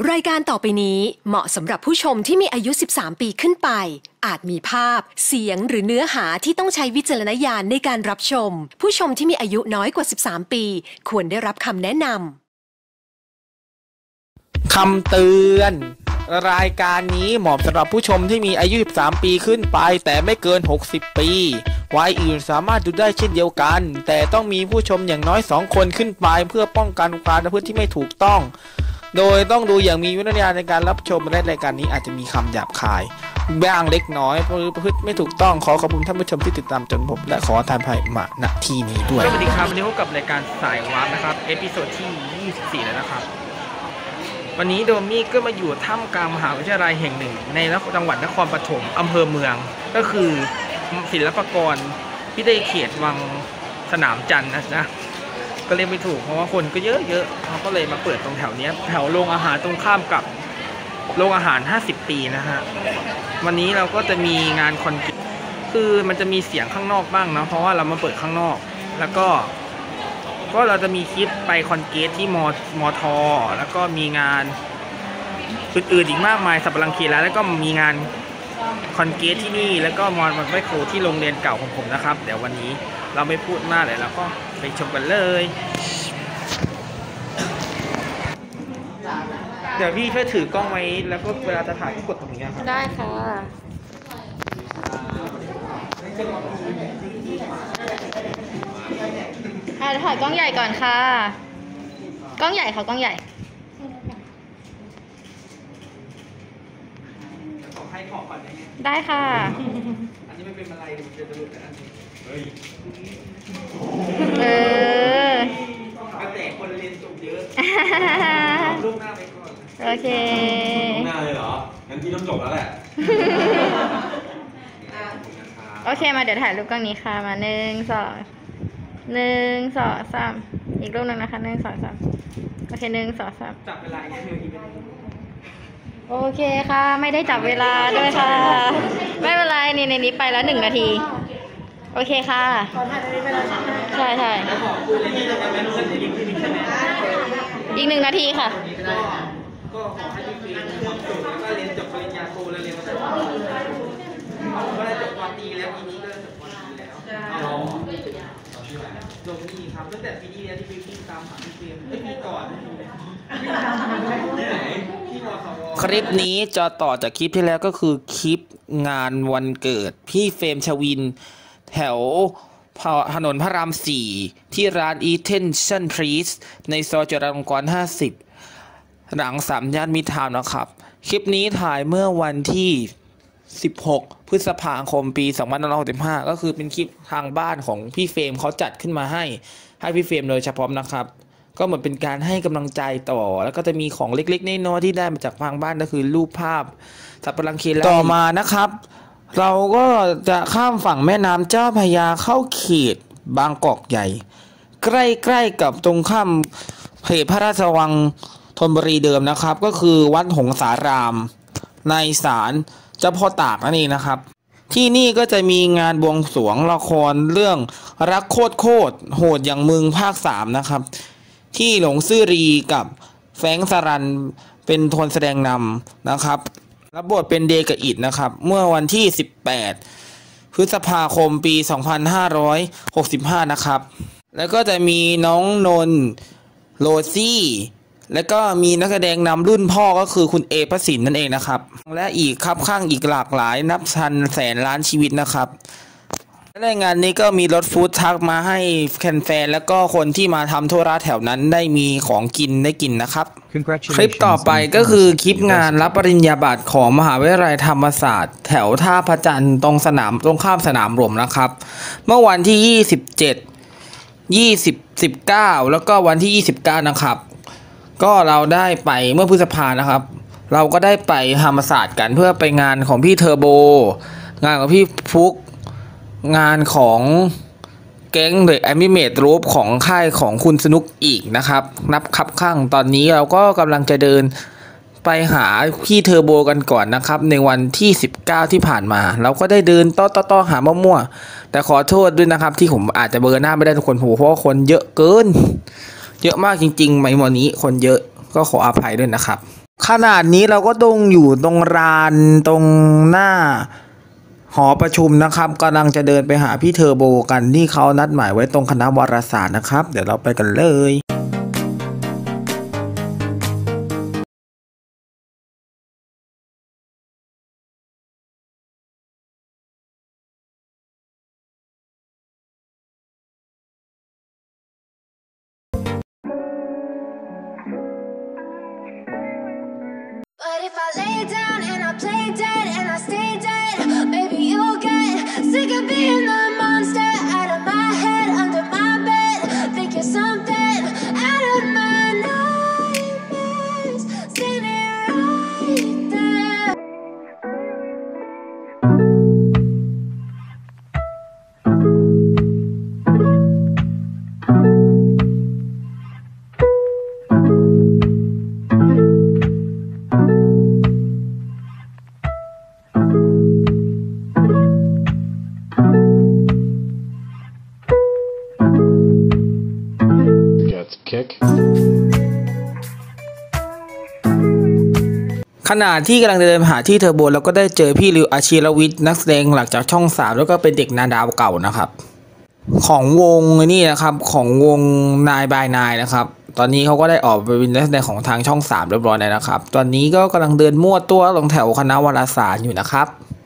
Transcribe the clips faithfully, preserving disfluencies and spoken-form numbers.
รายการต่อไปนี้เหมาะสำหรับผู้ชมที่มีอายุสิบสามปีขึ้นไปอาจมีภาพเสียงหรือเนื้อหาที่ต้องใช้วิจารณญาณในการรับชมผู้ชมที่มีอายุน้อยกว่าสิบสามปีควรได้รับคำแนะนำคำเตือนรายการนี้เหมาะสำหรับผู้ชมที่มีอายุสิบสามปีขึ้นไปแต่ไม่เกินหกสิบปีวัยอื่นสามารถดูได้เช่นเดียวกันแต่ต้องมีผู้ชมอย่างน้อยสองคนขึ้นไปเพื่อป้องกันการประพฤติที่ไม่ถูกต้องโดยต้องดูอย่างมีวิจารณญาณในการรับชมและรายการนี้อาจจะมีคำหยาบคายบ้างเล็กน้อยประพฤติไม่ถูกต้องขอขอบคุณท่านผู้ชมที่ติดตามจนผมและขอทานภัยมาณที่นี้ด้วยสวัสดีครับวันนี้พบกับรายการสายวาร์ปนะครับเอพิโซดที่ยี่สิบสี่แล้วนะครับวันนี้โดมี่ก็มาอยู่ท่ามกลางมหาวิทยาลัยแห่งหนึ่งในจังหวัดนครปฐมอำเภอเมืองก็คือศิลปากรพิเศษเขตวังสนามจันทร์นะจ๊ะก็เรียกไม่ถูกเพราะว่าคนก็เยอะๆเขาก็เลยมาเปิดตรงแถวนี้แถวโรงอาหารตรงข้ามกับโรงอาหารห้าสิบปีนะฮะวันนี้เราก็จะมีงานคอนกรีตคือมันจะมีเสียงข้างนอกบ้างเนาะเพราะว่าเรามาเปิดข้างนอกแล้วก็ก็เราจะมีคลิปไปคอนกรีตที่มอมอทอแล้วก็มีงานอื่นๆอีกมากมายสับปะรังคีแล้วแล้วก็มีงานคอนกรีตที่นี่แล้วก็มอมันไม่ครูที่โรงเรียนเก่าของผมนะครับเดี๋ยววันนี้เราไม่พูดมากเลยแล้วก็ไปชมกันเลยเดี๋ยวพี่ช่วยถือกล้องไว้แล้วก็เวลาจะถ่ายก็กดตรงนี้ครับได้ค่ะถ่ายถ่ายกล้องใหญ่ก่อนค่ะกล้องใหญ่ค่ะกล้องใหญ่ให้ขอบก่อนได้ไหมได้ค่ะอันนี้ไม่เป็นอะไรมันจะหลุดนะเฮ้ยเออแต่คนเรียนจบเยอะลูกหน้าไปก่อนโอเคลูกหน้าเลยเหรองั้นพี่ต้องจบแล้วแหละโอเคมาเดี๋ยวถ่ายรูปกล้องนี้ค่ะมาหนึ่งสองหนึ่งสองสามอีกรูปหนึ่งนะคะหนึ่งสองสามโอเคหนึ่งสองสามจับเวลาโอเคค่ะไม่ได้จับเวลาด้วยค่ะไม่เป็นไรนี่ในนี้ไปแล้วหนึ่งนาทีโอเคค่ะขอถ่ายในนี้ไปแล้วใช่ใช่อีกหนึ่งนาทีค่ะก็ขอให้พี่ฟิล์มจบแล้วก็เรียนจบปริญญาโทแล้วเรียนภาษาอังกฤษก็ได้จบป.ตรีแล้วปีนี้ก็จบป.ตรีแล้วลงนี่ครับตั้งแต่ปีนี้แล้วที่พี่ฟิล์มตามหาพี่ฟิล์มไม่มีก่อนคลิปนี้จะต่อจากคลิปที่แล้วก็คือคลิปงานวันเกิดพี่เฟรมชวินแถวถนนพระรามสี่ที่ร้าน Intention Trees ในซอยจุฬาลงกรณ์ห้าสิบหลังสามย่านมิตรทาวน์นะครับคลิปนี้ถ่ายเมื่อวันที่สิบหกพฤษภาคมปีสองพันห้าร้อยหกสิบห้าก็คือเป็นคลิปทางบ้านของพี่เฟรมเขาจัดขึ้นมาให้ให้พี่เฟรมโดยเฉพาะนะครับก็เหมือนเป็นการให้กำลังใจต่อแล้วก็จะมีของเล็กๆน้อยๆที่ได้มาจากทางบ้านก็คือรูปภาพสับปะรังคีต่อมานะครับเราก็จะข้ามฝั่งแม่น้ำเจ้าพระยาเข้าเขตบางกอกใหญ่ใกล้ๆกับตรงข้ามเขตพระราชวังธนบุรีเดิมนะครับก็คือวัดหงสารามในศาลเจ้าพ่อตากนั่นเองนะครับที่นี่ก็จะมีงานบวงสรวงละครเรื่องรักโคตรโคตรโหดอย่างมึงภาคสามนะครับที่หลงซื่อรีกับแฟรงค์สรันเป็นคนแสดงนำนะครับรับบทเป็นเดกอิดนะครับเมื่อวันที่สิบแปดพฤษภาคมปีสองพันห้าร้อยหกสิบห้านะครับแล้วก็จะมีน้องนนท์โรซี่แล้วก็มีนักแสดงนำรุ่นพ่อก็คือคุณเอพระสินนั่นเองนะครับและอีกครับข้างอีกหลากหลายนับพันแสนล้านชีวิตนะครับในงานนี้ก็มีรถฟู้ดทรัคมาให้แฟนๆแล้วก็คนที่มาทำธุระแถวนั้นได้มีของกินได้กินนะครับคลิปต่อไปก็คือคลิปงานรับปริญญาบัตรของมหาวิทยาลัยธรรมศาสตร์แถวท่าพระจันทร์ตรงสนามตรงข้ามสนามหลวงนะครับเมื่อวันที่ยี่สิบเจ็ด ยี่สิบ สิบเก้าแล้วก็วันที่ยี่สิบเก้านะครับก็เราได้ไปเมื่อพฤษภานะครับเราก็ได้ไปธรรมศาสตร์กันเพื่อไปงานของพี่เทอร์โบงานของพี่ฟุกงานของแก๊งเดอะแอนิเมตรูปของค่ายของคุณสนุกอีกนะครับนับคับข้างตอนนี้เราก็กำลังจะเดินไปหาพี่เทอร์โบกันก่อนนะครับในวันที่สิบเก้าที่ผ่านมาเราก็ได้เดินต้อต้อหามั่วๆแต่ขอโทษด้วยนะครับที่ผมอาจจะเบอร์หน้าไม่ได้ทุกคนเพราะว่าคนเยอะเกินเยอะมากจริงๆในวันนี้คนเยอะก็ขออภัยด้วยนะครับขนาดนี้เราก็ต้องอยู่ตรงลานตรงหน้าหอประชุมนะครับกำลังจะเดินไปหาพี่เทอร์โบกันที่เขานัดหมายไว้ตรงคณะวารสารนะครับเดี๋ยวเราไปกันเลย But if I lay down and I play dead and I stay dead, maybe you'll get sick of being the monster out of my head, under my bed. Think you're something out of my nightmares, standing right there. Kick ขณะที่กำลังเดินหาที่เทอร์โบแล้วก็ได้เจอพี่ริวอาชิรวิทย์นักแสดงหลักจากช่องสามแล้วก็เป็นเด็กนาดาวเก่านะครับของวงนี่นะครับของวงนายบายนายนะครับตอนนี้เขาก็ได้ออกไปเป็นนักแสดงของทางช่องสามเรียบร้อยแล้วนะครับตอนนี้ก็กำลังเดินมั่วตัวลงแถวคณะวารสารอยู่นะครับ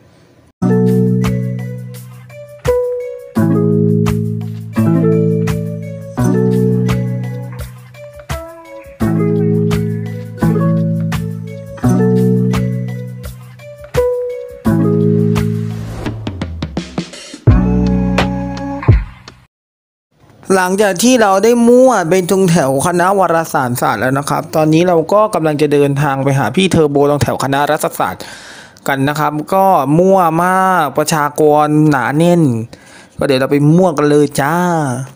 หลังจากที่เราได้มั่วเป็นตรงแถวคณะวารสารศาสตร์แล้วนะครับตอนนี้เราก็กำลังจะเดินทางไปหาพี่เทอร์โบตรงแถวคณะรัฐศาสตร์กันนะครับก็มั่วมากประชากรหนาแน่นก็เดี๋ยวเราไปมั่วกันเลยจ้า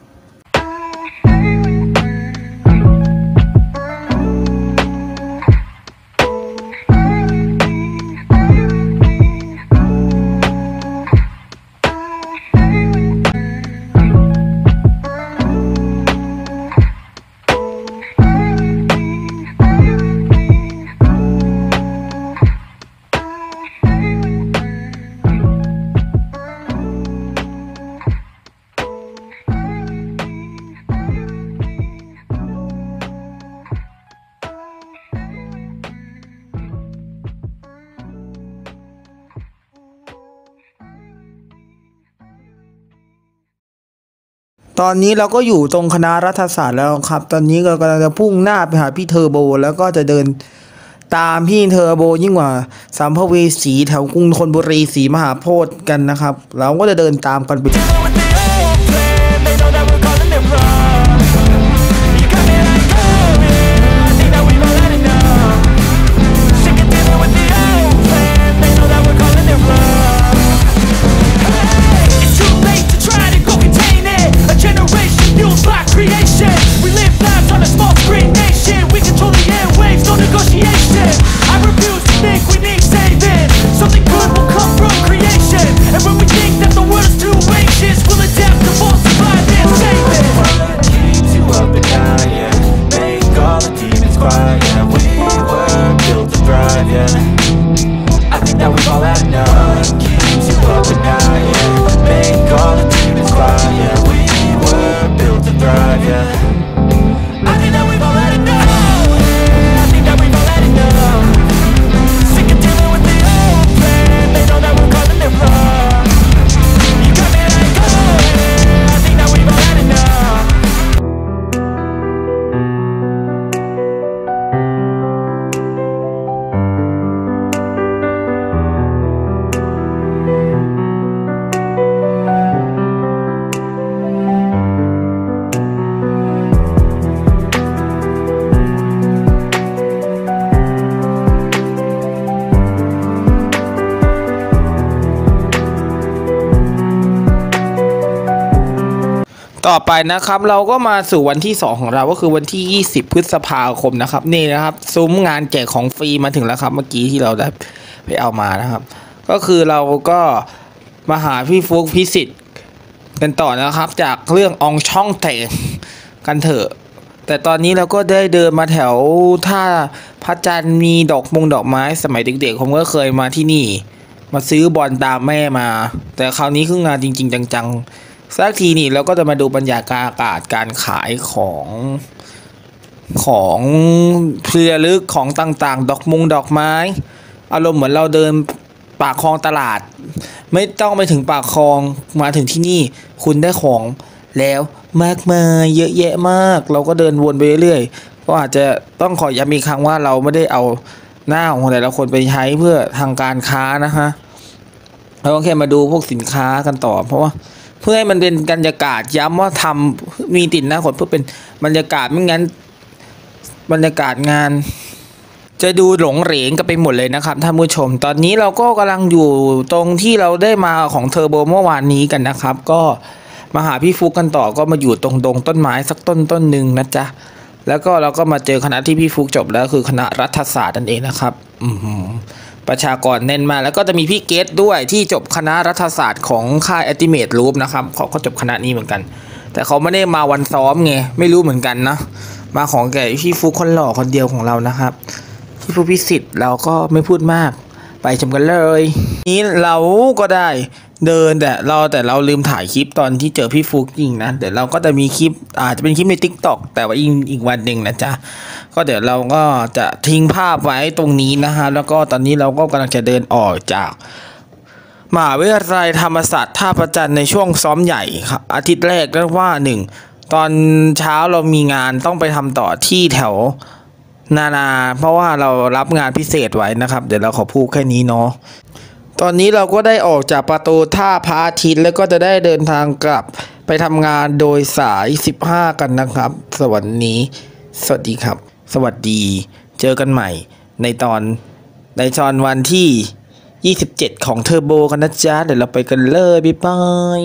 ตอนนี้เราก็อยู่ตรงคณะรัฐศาสตร์แล้วครับตอนนี้ก็กำลังจะพุ่งหน้าไปหาพี่เทอร์โบแล้วก็จะเดินตามพี่เทอร์โบยิ่งกว่าสัมภเวสีแถวกรุงธนบุรีศรีมหาโพธิ์กันนะครับเราก็จะเดินตามกันไปต่อไปนะครับเราก็มาสู่วันที่สองของเราก็คือวันที่ยี่สิบพฤษภาคมนะครับนี่นะครับซุ้มงานแจกของฟรีมาถึงแล้วครับเมื่อกี้ที่เราได้ไปเอามานะครับก็คือเราก็มาหาพี่ฟุกพิสิทธิ์กันต่อนะครับจากเรื่องอองช่องเตกันเถอะแต่ตอนนี้เราก็ได้เดินมาแถวท่าพระจันทร์มีดอกมงดอกไม้สมัยเด็กๆผมก็เคยมาที่นี่มาซื้อบอลตามแม่มาแต่คราวนี้คืองานจริงๆจังๆสักทีนี่เราก็จะมาดูบรรยากาศการขายของของเพลือลึกของต่างๆดอกมงดอกไม้อารมณ์เหมือนเราเดินปากคลองตลาดไม่ต้องไปถึงปากคลองมาถึงที่นี่คุณได้ของแล้วมากมายเยอะแยะมากเราก็เดินวนไปเรื่อยๆก็อาจจะต้องขอย้ำอีกครั้งว่าเราไม่ได้เอาหน้าของแต่ละคนไปใช้เพื่อทางการค้านะฮะเราก็แค่มาดูพวกสินค้ากันต่อเพราะว่าเพื่อให้มันเป็นบรรยากาศย้ำว่าทำมีติดหน้าคนเพื่อเป็นบรรยากาศไม่งั้นบรรยากาศงานจะดูหลงเหลงกันไปหมดเลยนะครับท่านผู้ชมตอนนี้เราก็กำลังอยู่ตรงที่เราได้มาของเทอร์โบเมื่อวานนี้กันนะครับก็มาหาพี่ฟุกกันต่อก็มาอยู่ตรงดงต้นไม้สักต้นต้นหนึ่งนะจ๊ะแล้วก็เราก็มาเจอคณะที่พี่ฟุกจบแล้วคือคณะรัฐศาสตร์นั่นเองนะครับอืมประชากรแน่นมากแล้วก็จะมีพี่เกตด้วยที่จบคณะรัฐศาสตร์ของค่าย Ultimate Loop นะครับเขาก็จบคณะนี้เหมือนกันแต่เขาไม่ได้มาวันซ้อมไงไม่รู้เหมือนกันนะมาของแก่พี่ฟุกคนหล่อคนเดียวของเรานะครับพี่ฟุกพิสิทธิ์เราก็ไม่พูดมากไปชมกันเลยนี้เราก็ได้เดินแต่เราแต่เราลืมถ่ายคลิปตอนที่เจอพี่ฟุกจริงนะเดี๋ยวเราก็จะมีคลิปอาจจะเป็นคลิปใน ติ๊กต็อก แต่ว่าอีกอีกวันหนึ่งนะจ๊ะก็เดี๋ยวเราก็จะทิ้งภาพไว้ตรงนี้นะฮะแล้วก็ตอนนี้เราก็กำลังจะเดินออกจากมหาวิทยาลัยธรรมศาสตร์ท่าพระจันทร์ในช่วงซ้อมใหญ่ครับอาทิตย์แรกเรียกว่าหนึ่งตอนเช้าเรามีงานต้องไปทำต่อที่แถวนานาเพราะว่าเรารับงานพิเศษไว้นะครับเดี๋ยวเราขอพูดแค่นี้เนาะตอนนี้เราก็ได้ออกจากประตูท่าพระอาทิตย์แล้วก็จะได้เดินทางกลับไปทำงานโดยสายสิบห้ากันนะครับสวัสดีสวัสดีครับสวัสดีเจอกันใหม่ในตอนในตอนวันที่ยี่สิบเจ็ดของเทอร์โบกันนะจ๊ะเดี๋ยวเราไปกันเลยบ๊ายบาย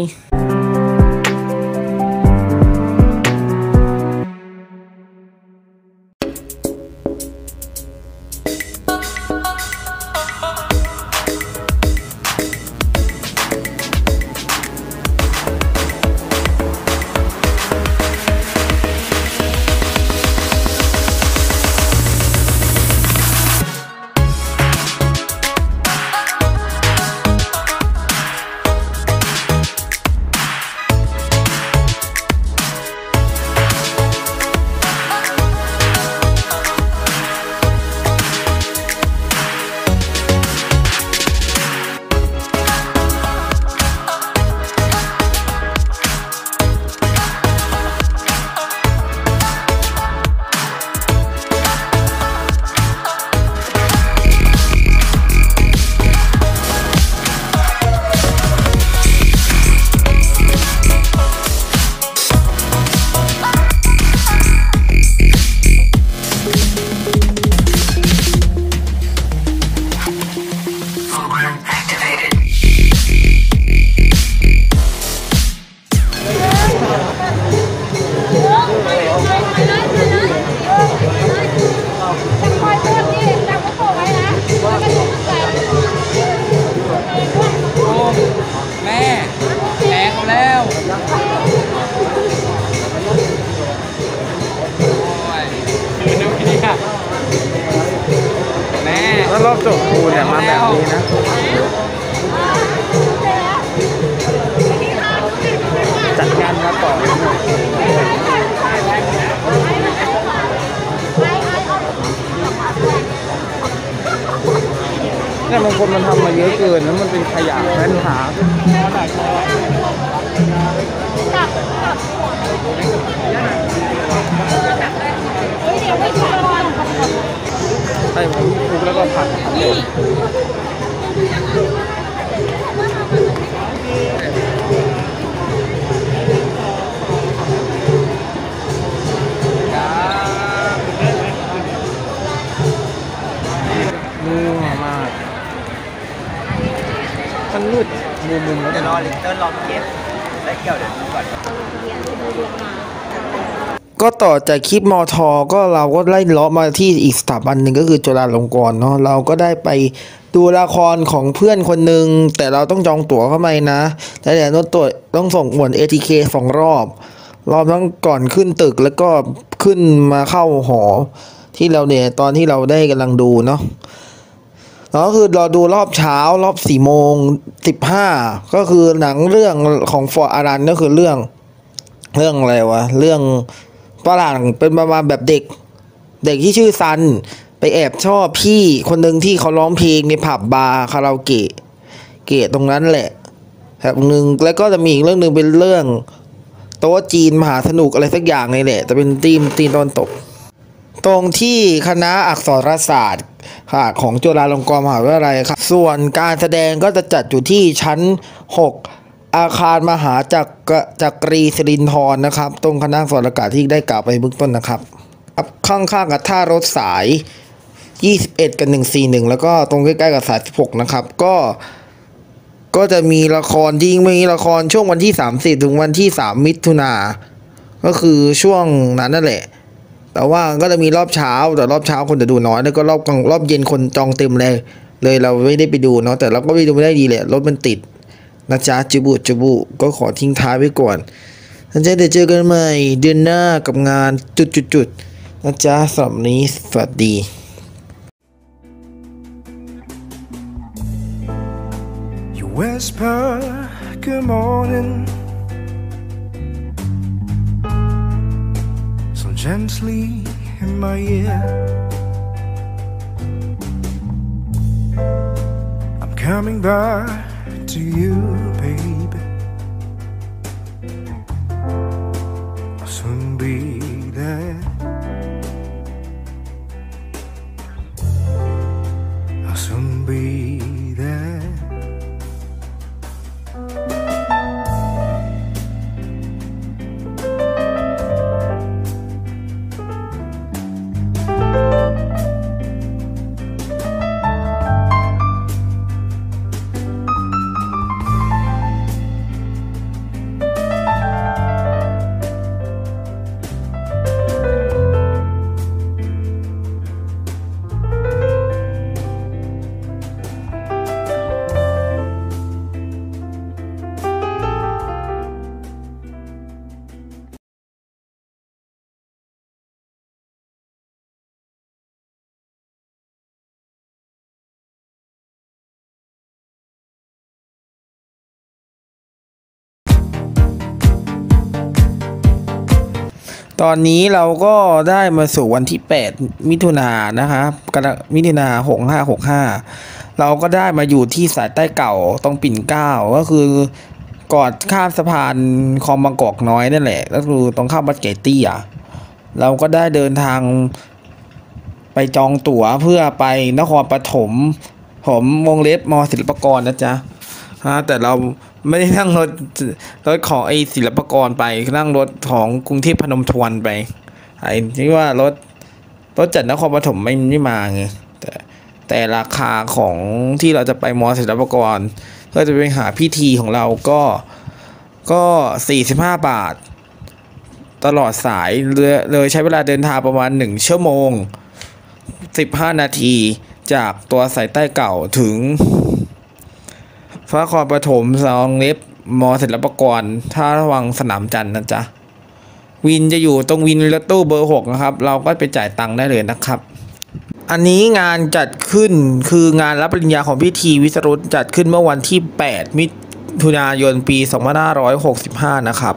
ถ้ารอบจบครูเนี่ยมาแบบนี้นะจัดงานมาต่อเนี่ยบางคนมันทำมาเยอะเกินแล้วมันเป็นขยะแน่นหาใช่ผมทุกแล้วก็ผัดมือมากมันมืดมุมมุมแล้วเดี๋ยวรอลิเตอร์ลองเก็บและเกี่ยวเดี๋ยวดูก่อนก็ต่อจากคลิปมอทอก็เราก็ไล่เลาะมาที่อีกสถาบันหนึ่งก็คือจุฬาลงกรณ์เนาะเราก็ได้ไปดูละครของเพื่อนคนหนึ่งแต่เราต้องจองตั๋วเข้าไปนะแต่เดี๋ยวต้องตรวจต้องส่งหมวด เอ ที เค สองรอบรอบทั้งก่อนขึ้นตึกแล้วก็ขึ้นมาเข้าหอที่เราเนี่ยตอนที่เราได้กำลังดูเนาะก็คือเราดูรอบเช้ารอบสี่โมงสิบห้าก็คือหนังเรื่องของฟอร์อารันก็คือเรื่องเรื่องอะไรวะเรื่องฝรั่งเป็นประมาณแบบเด็กเด็กที่ชื่อซันไปแอบชอบพี่คนหนึ่งที่เขาร้องเพลงในผับบาร์คาราโอเกะเกะตรงนั้นแหละแบบหนึ่งแล้วก็จะมีอีกเรื่องหนึ่งเป็นเรื่องโต๊ะจีนมหาสนุกอะไรสักอย่างนี่แหละแต่เป็นธีมธีมตะวันตกตรงที่คณะอักษรศาสตร์ค่ะของจุฬาลงกรณ์มหาวิทยาลัยครับส่วนการแสดงก็จะจัดอยู่ที่ชั้นหกอาคารมหาจักรจักรีสิรินธรนะครับตรงคณะอักษรศาสตร์ที่ได้กล่าวไปเบื้องต้นนะครับข้างๆกับท่ารถสายยี่สิบเอ็ดกับหนึ่งสี่หนึ่งแล้วก็ตรงใกล้ๆกับสายสิบหกนะครับก็ก็จะมีละครจริงมีละครช่วงวันที่สามสิบถึงวันที่สามมิถุนาก็คือช่วงนั้นนั่นแหละแต่ว่าก็จะมีรอบเช้าแต่รอบเช้าคนจะดูน้อยแล้วก็รอบกลางรอบเย็นคนจองเต็มเลยเลยเราไม่ได้ไปดูเนาะแต่เราก็ไปดูไม่ได้ดีแหละรถมันติดนะจ๊ะจิบุจิบุก็ขอทิ้งท้ายไว้ก่อนนะจ๊ะเดี๋ยวเจอกันใหม่เดือนหน้ากับงานจุดๆๆนะจ๊ะสำหรับนี้สวัสดี You whisper good morning so gently in my ear. I'm coming back to you, baby. I'll soon be there. I'll soon be there. ตอนนี้เราก็ได้มาสู่วันที่แปดมิถุนายนนะครับกรกฎาคมมิถุนายนหกห้าหกห้าเราก็ได้มาอยู่ที่สายใต้เก่าตรงปิ่นเกล้าก็คือกอดข้ามสะพานคลองบางกอกน้อยนั่นแหละก็คือตรงข้ามวัดเกตตี้อ่ะเราก็ได้เดินทางไปจองตั๋วเพื่อไปนครปฐมผมวงเล็บม.ศิลปากรนะจ๊ะฮะแต่เราไม่ได้นั่งรถรถของไอ้ศิลปากรไปนั่งรถของกรุงเทพพนมทวนไปไอ้ที่ว่ารถรถจัดนครปฐมไม่ไม่มาไงแต่แต่ราคาของที่เราจะไปม.ศิลปากรเพื่อจะไปหาพิธีของเราก็ก็สี่สิบห้าบาทตลอดสายเลยใช้เวลาเดินทางประมาณหนึ่งชั่วโมงสิบห้านาทีจากตัวสายใต้เก่าถึงพระนครปฐมสองเล็บม.ศิลปากรท่าระวังสนามจันทร์นะจ๊ะวินจะอยู่ตรงวินรถตู้เบอร์หกนะครับเราก็ไปจ่ายตังค์ได้เลยนะครับอันนี้งานจัดขึ้นคืองานรับปริญญาของพิธีวิสรุตจัดขึ้นเมื่อวันที่แปดมิถุนายนปีสองพันห้าร้อยหกสิบห้านะครับ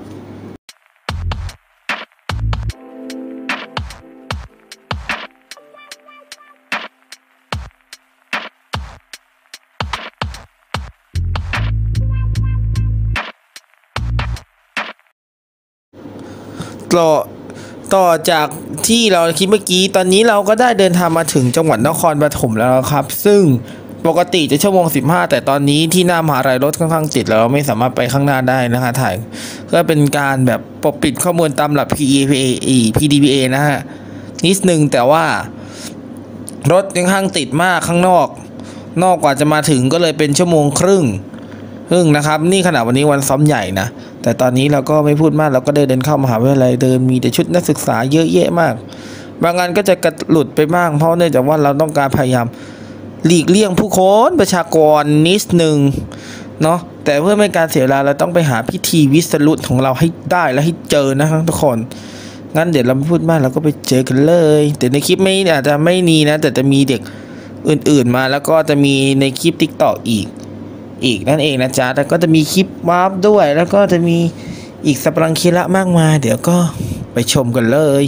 ต่อต่อจากที่เราคิดเมื่อกี้ตอนนี้เราก็ได้เดินทางมาถึงจังหวัดนครปฐมแล้วครับซึ่งปกติจะชั่วโมงสิบห้าแต่ตอนนี้ที่หน้ามหาลัยรถค่อนข้างติดแล้วไม่สามารถไปข้างหน้าได้นะคะถ่ายก็เป็นการแบบปกปิดข้อมูลตามหลัก พี ดี พี เอ พี ดี พี เอ นะฮะนิดนึงแต่ว่ารถค่อนข้างติดมากข้างนอกนอกกว่าจะมาถึงก็เลยเป็นชั่วโมงครึ่งครึ่งนะครับนี่ขณะวันนี้วันซ้อมใหญ่นะแต่ตอนนี้เราก็ไม่พูดมากเราก็ได้เดินเข้ามหาวิทยาลัยเดินมีแต่ชุดนักศึกษาเยอะแยะมากบางงานก็จะกระหลุดไปบ้างเพราะเนื่องจากว่าเราต้องการพยายามหลีกเลี่ยงผู้คนประชากรนิดนึงเนาะแต่เพื่อไม่การเสียเวลาเราต้องไปหาพิธีวิสรุตของเราให้ได้และให้เจอนะครับทุกคนงั้นเดี๋ยวเราไม่พูดมากเราก็ไปเจอกันเลยแต่ในคลิปไม่อาจจะไม่มีนะแต่จะมีเด็กอื่นๆมาแล้วก็จะมีในคลิป ติ๊กต็อก อีกอีกนั่นเองนะจ๊ะแล้วก็จะมีคลิปวาร์ปด้วยแล้วก็จะมีอีกสัปรังคีระมากมายเดี๋ยวก็ไปชมกันเลย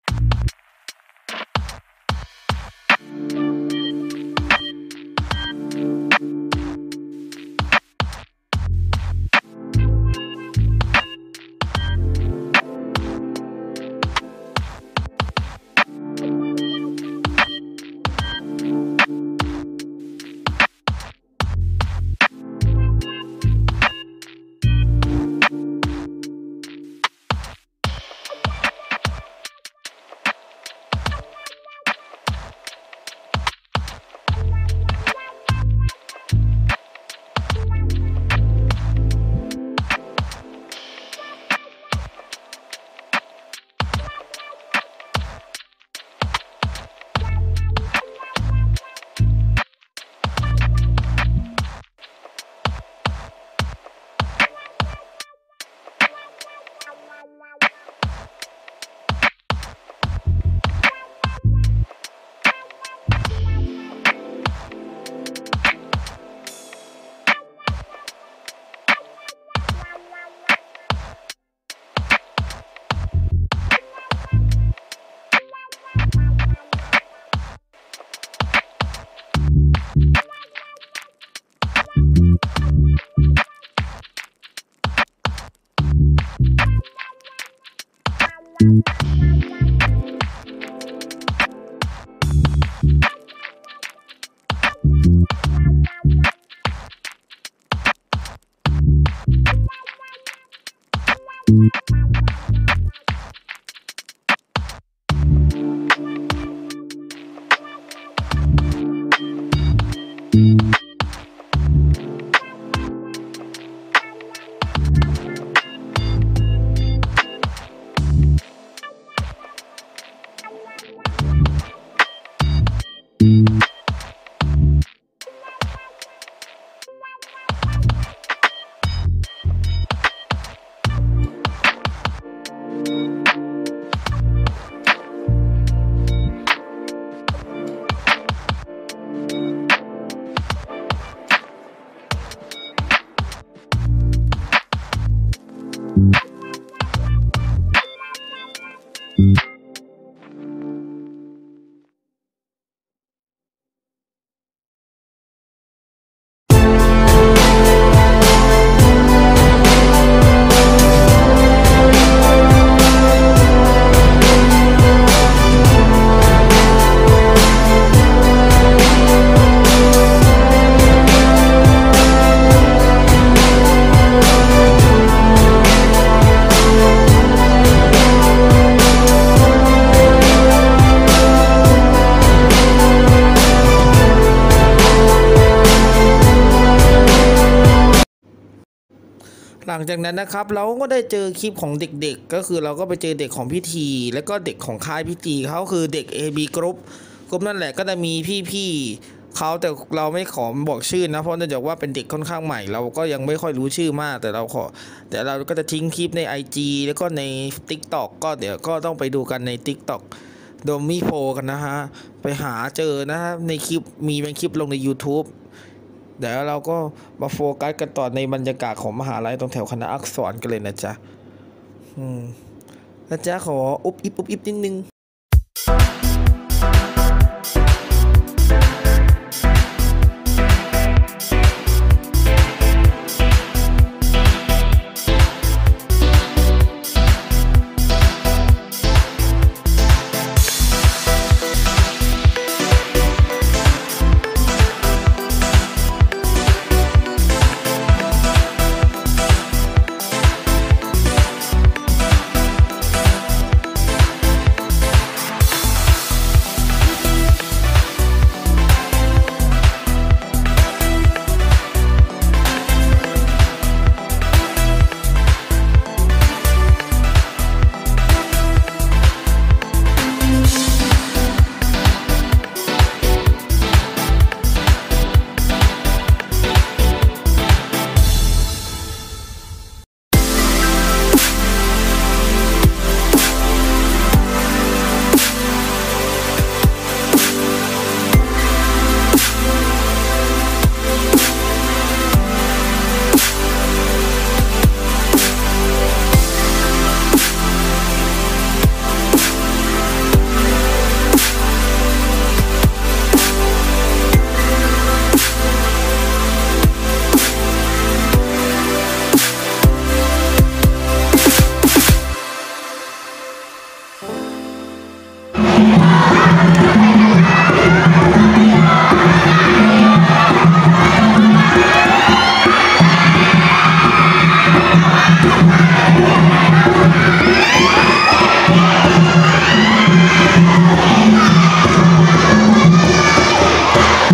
หลังจากนั้นนะครับเราก็ได้เจอคลิปของเด็กๆก็คือเราก็ไปเจอเด็กของพิธีแล้วก็เด็กของค่ายพิธีเขาคือเด็ก เอ บี Group กลุ่มนั่นแหละก็จะมีพี่ๆเขาแต่เราไม่ขอบอกชื่อนะเพราะเนื่องจากว่าเป็นเด็กค่อนข้างใหม่เราก็ยังไม่ค่อยรู้ชื่อมากแต่เราขอแต่เราก็จะทิ้งคลิปใน ไอ จี แล้วก็ใน ติ๊กต็อก ก็เดี๋ยวก็ต้องไปดูกันใน ติ๊กต็อก โดมิโพกันนะฮะไปหาเจอนะในคลิปมีเป็นคลิปลงใน ยูทูบเดี๋ยวเราก็มาโฟกัสกันต่อในบรรยากาศของมหาลัยตรงแถวคณะอักษรกันเลยนะจ๊ะอืมนะจ๊ะขออุบอิบอุบอิบนิดนึง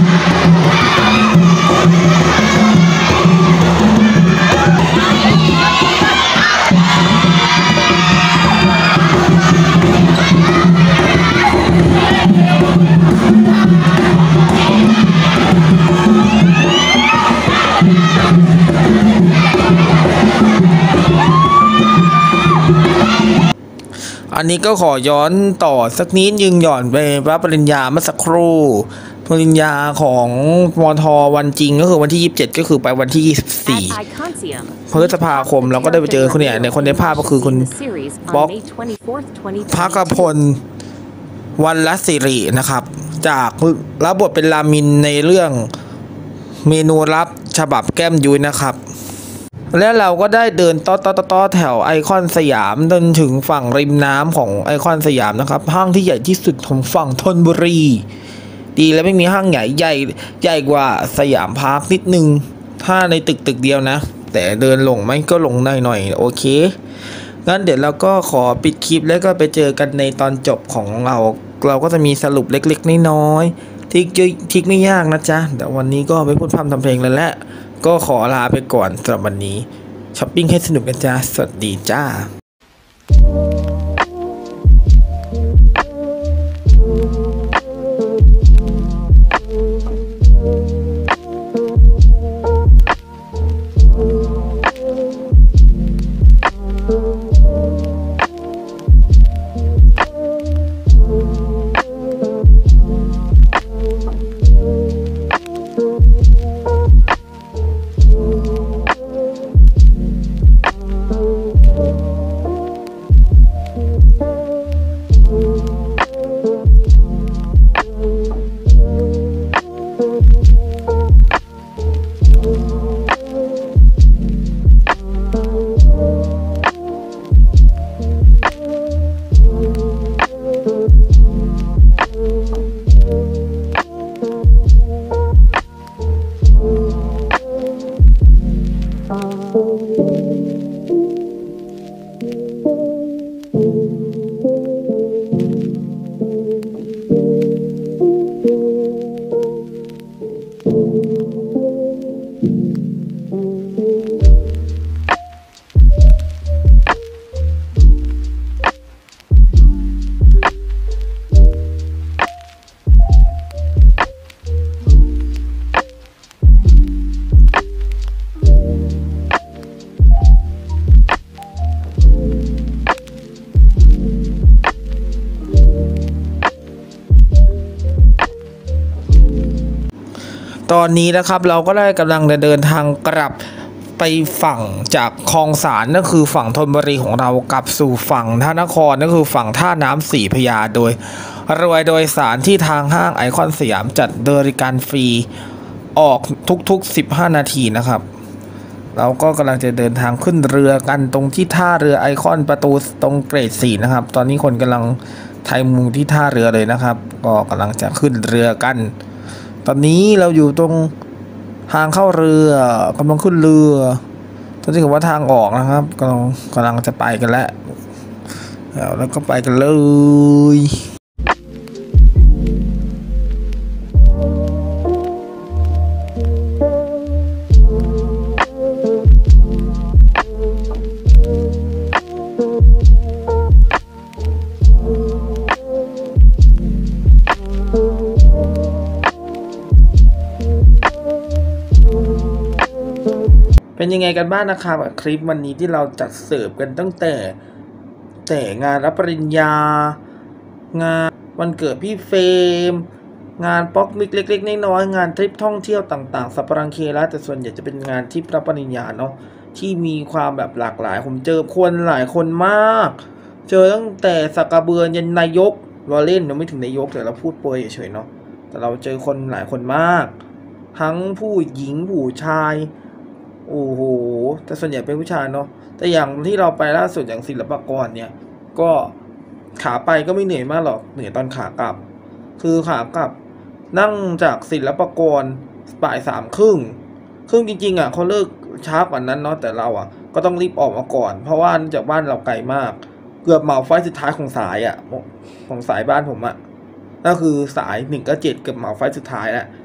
อันนี้ก็ขอย้อนต่อสักนิดยึงหย่อนไปรับปริญญาเมื่อสักครู่ปริญญาของมทวันจริงก็คือวันที่ยี่สิบเจ็ดก็คือไปวันที่ยี่สิบสี่พฤษภาคมเราก็ได้ไปเจอคนเนี่ยในคนในภาพก็คือคุณป๊อกภคพลวันละสิรินะครับจากรับบทเป็นรามินในเรื่องเมนูลับฉบับแก้มยุ้ยนะครับแล้วเราก็ได้เดินต้อต้อต้อแถวไอคอนสยามจนถึงฝั่งริมน้ำของไอคอนสยามนะครับห้างที่ใหญ่ที่สุดของฝั่งธนบุรีดีแล้วไม่มีห้างใหญ่ใหญ่ใหญ่กว่าสยามพาร์คนิดนึงถ้าในตึกตึกเดียวนะแต่เดินลงไหมก็ลงหน่อยหน่อยโอเคงั้นเดี๋ยวเราก็ขอปิดคลิปแล้วก็ไปเจอกันในตอนจบของเราเราก็จะมีสรุปเล็กๆน้อยๆทิกทิกไม่ยากนะจ๊ะแต่วันนี้ก็ไม่พูดพร่ำทำเพลงแล้วแหละก็ขอลาไปก่อนสำหรับวันนี้ช้อปปิ้งให้สนุกกันจ้าสวัสดีจ้าตอนนี้นะครับเราก็ได้กำลังเดินทางกลับไปฝั่งจากคลองสารนั่นคือฝั่งธนบุรีของเรากลับสู่ฝั่งท่านครนั่นคือฝั่งท่าน้ำสีพญาโดยรวยโดยสารที่ทางห้างไอคอนสยามจัดบริการฟรีออกทุกๆสิบห้านาทีนะครับเราก็กำลังจะเดินทางขึ้นเรือกันตรงที่ท่าเรือไอคอนประตูตรงเกรดสี่นะครับตอนนี้คนกำลังไทยมุงที่ท่าเรือเลยนะครับก็กำลังจะขึ้นเรือกันตอนนี้เราอยู่ตรงทางเข้าเรือกำลังขึ้นเรือตอนนี้คือว่าทางออกนะครับกำลังกำลังจะไปกันแล้วแล้วก็ไปกันเลย เป็นยังไงกันบ้างนะครับคลิปวันนี้ที่เราจัดเสิร์ฟกันตั้งแต่แต่งานรับปริญญางานวันเกิดพี่เฟรมงานป๊อกมิกเล็กๆน้อยๆงานทริปท่องเที่ยวต่างๆสัปปะรังเคแล้วแต่ส่วนใหญ่จะเป็นงานทริปรับปริญญาเนาะที่มีความแบบหลากหลายผมเจอคนหลายคนมากเจอตั้งแต่สักกระเบือยันนายกเราเล่นเราไม่ถึงนายกแต่เราพูดโปรยเฉยๆเนาะแต่เราเจอคนหลายคนมากทั้งผู้หญิงผู้ชายโอ้โหแต่ส่วนใหญ่เป็นผู้ชายเนาะแต่อย่างที่เราไปล่าสุดอย่างศิลปากรเนี่ยก็ขาไปก็ไม่เหนื่อยมากหรอกเหนื่อยตอนขากลับคือขากลับนั่งจากศิลปากรบ่ายสามครึ่งครึ่งจริงๆอ่ะเขาเลิกช้ากว่านั้นเนาะแต่เราอ่ะก็ต้องรีบออกมาก่อนเพราะว่าจากบ้านเราไกลมากเกือบเหมาไฟสุดท้ายของสายอ่ะของสายบ้านผมอ่ะก็คือสายหนึ่งก็เจ็ดเกือบเหมาไฟสุดท้ายแล้ว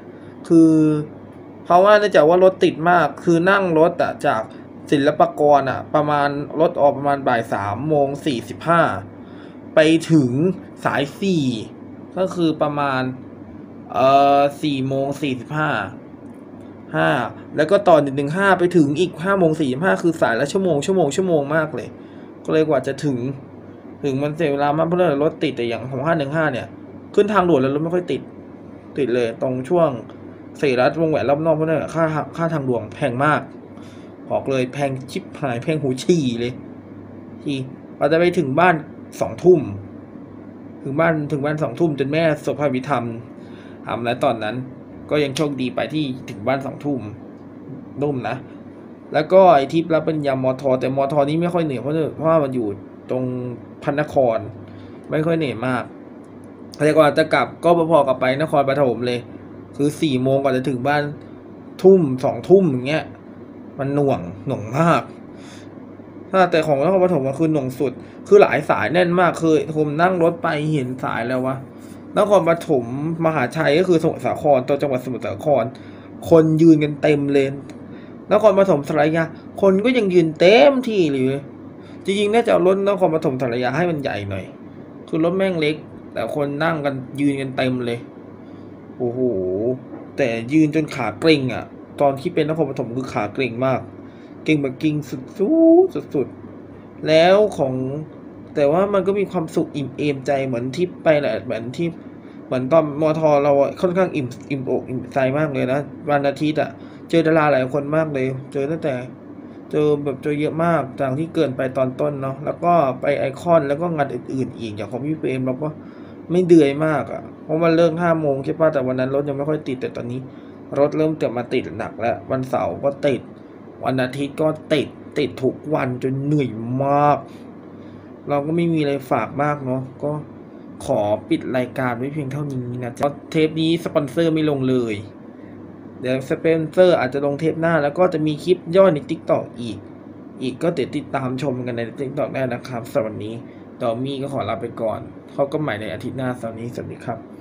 คือเพราะว่าเนื่องจากว่ารถติดมากคือนั่งรถอะจากศิลปากรอะประมาณรถออกประมาณบ่ายสามโมงสี่สิบห้าไปถึงสายสี่ก็คือประมาณเอ่อสี่โมงสี่สิบห้าห้าแล้วก็ต่อหนึ่งหนึ่งห้าไปถึงอีกห้าโมงสี่สิบห้าคือสายละชั่วโมงชั่วโมงชั่วโมงมากเลยก็เลยกว่าจะถึงถึงมันเสียเวลามากเพราะรถติดแต่อย่างของห้าหนึ่งห้าเนี่ยขึ้นทางด่วนแล้วรถไม่ค่อยติดติดเลยตรงช่วงเสรัฐวงแหวนรอบนอกเพราะนั่นค่าค่าทางด่วนแพงมากบอกเลยแพงชิบหายแพงหูฉี่เลยที่เราจะไปถึงบ้านสองทุ่มถึงบ้านถึงบ้านสองทุ่มจนแม่สวดพระอภิธรรมทำแล้วตอนนั้นก็ยังโชคดีไปที่ถึงบ้านสองทุ่มนุ่มนะแล้วก็ไอทิปรับเป็นยามอทอแต่มอทอนี้ไม่ค่อยเหนื่อยเพราะเพราะว่ามันอยู่ตรงพระนครไม่ค่อยเหนื่อยมากแต่กว่าจะกลับก็พอๆกับไปนครปฐมเลยคือสี่โมงกว่าจะถึงบ้านทุ่มสองทุ่มอย่างเงี้ยมันหน่วงหน่วงมากถ้าแต่ของนครปฐมมันคือหน่วงสุดคือหลายสายแน่นมากคือผมนั่งรถไปเห็นสายแล้ววะนครปฐมมหาชัยก็คือสมุทรสาครตัวจังหวัดสมุทรสาครคนยืนกันเต็มเลยนครปฐมสารยาคนก็ยังยืนเต็มที่เลยจริงๆน่าจะเอารถนครปฐมสารยาให้มันใหญ่หน่อยคือรถแม่งเล็กแต่คนนั่งกันยืนกันเต็มเลยโอ้โหแต่ยืนจนขาเกร็งอ่ะตอนที่เป็นนครปฐมคือขาเกร็งมากเก่งแบบกิ่งสุดๆสุดๆแล้วของแต่ว่ามันก็มีความสุขอิ่มเอมใจเหมือนที่ไปแหละเหมือนที่เหมือนตอนมอทอเราค่อนข้างอิ่มอิ่มอกอิ่มใจมากเลยนะวันอาทิตย์อ่ะเจอดาราหลายคนมากเลยเจอตั้งแต่เจอแบบเจอเยอะมากจากที่เกินไปตอนต้นเนาะแล้วก็ไปไอคอนแล้วก็งานอื่นๆอีกอย่างของพี่เฟรมเราก็ไม่เดือยมากอ่ะเพราะมันเลิกห้าโมงใช่ป่ะแต่วันนั้นรถยังไม่ค่อยติดแต่ตอนนี้รถเริ่มเติมมาติดหนักแล้ววันเสาร์ก็ติดวันอาทิตย์ก็ติดติดทุกวันจนเหนื่อยมากเราก็ไม่มีอะไรฝากมากเนาะก็ขอปิดรายการไว้เพียงเท่านี้นะจ๊ะเทปนี้สปอนเซอร์ไม่ลงเลยเดี๋ยวสปอนเซอร์อาจจะลงเทปหน้าแล้วก็จะมีคลิปย่อยใน TikTok อีกอีกก็เดี๋ยวติดตามชมกันใน TikTok ได้นะครับสำหรับวันนี้ดอมมี่ก็ขอลาไปก่อนเขาก็ใหม่ในอาทิตย์หน้าสวัสดีสวัสดีครับ